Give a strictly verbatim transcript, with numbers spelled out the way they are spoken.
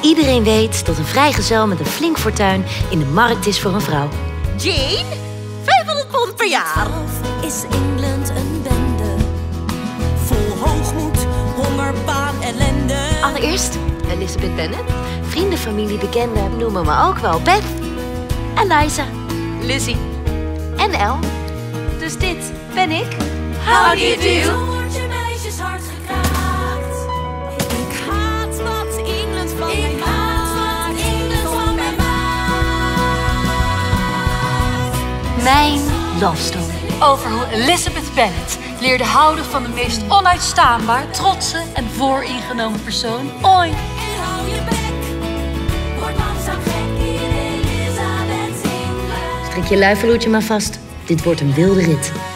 iedereen weet dat een vrijgezel met een flink fortuin in de markt is voor een vrouw. Jane, vijfhonderd pond per jaar. Is Engeland een bende? Vol hoogmoed, honger, baan, ellende. Allereerst Elizabeth Bennet. Vrienden, familie, bekenden noemen me ook wel Beth. Eliza, Lizzie en Elle. Dus dit ben ik. How do you do? Zo wordt je meisjeshart gekraakt. Ik haat wat Engeland van mij maakt. Wat Engeland van mij maakt. Mijn love story. Over hoe Elizabeth Bennet leerde houden van de meest onuitstaanbaar, trotse en vooringenomen persoon ooit. En hou je bek. Word langzaam gek in Elizabeth's Engeland. Strik je luifeloertje maar vast. Dit wordt een wilde rit.